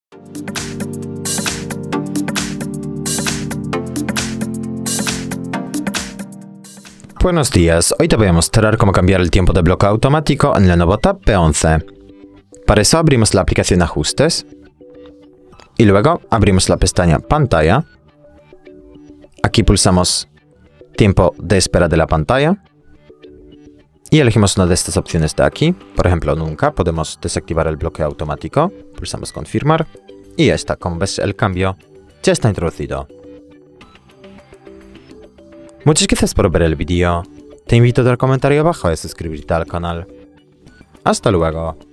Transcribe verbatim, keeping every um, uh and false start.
Buenos días, hoy te voy a mostrar cómo cambiar el tiempo de bloqueo automático en Lenovo Tab P once. Para eso abrimos la aplicación Ajustes y luego abrimos la pestaña Pantalla. Aquí pulsamos Tiempo de espera de la pantalla y elegimos una de estas opciones de aquí. Por ejemplo, nunca. Podemos desactivar el bloqueo automático. Pulsamos Confirmar y ya está. Como ves, el cambio ya está introducido. Muchas gracias por ver el vídeo. Te invito a dar comentario abajo y a suscribirte al canal. Hasta luego.